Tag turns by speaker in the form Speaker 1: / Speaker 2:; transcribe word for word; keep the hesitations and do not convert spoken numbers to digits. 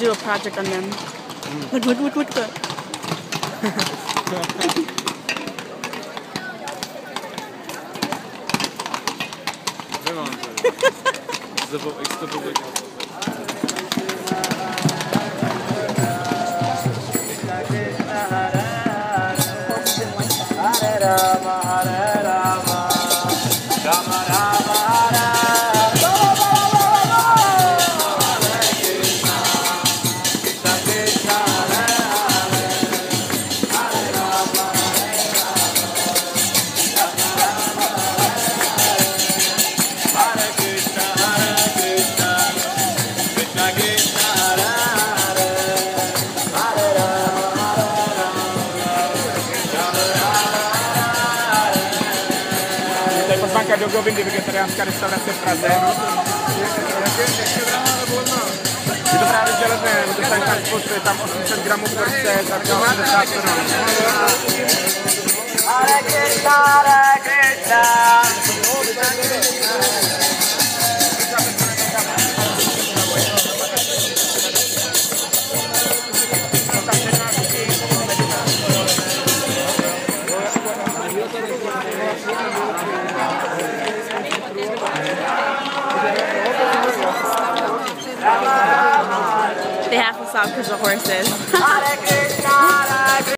Speaker 1: do a project on them. Mm. Wood, wood, wood, wood, wood.
Speaker 2: Banka do Govindy, vegetariánská restaurace v Praze. Je to právě železné, to je tak spotřebuje tam osm set gramů porce za osmdesát korun. Hare Krishna, Hare Krishna.
Speaker 1: They have to stop because of horses.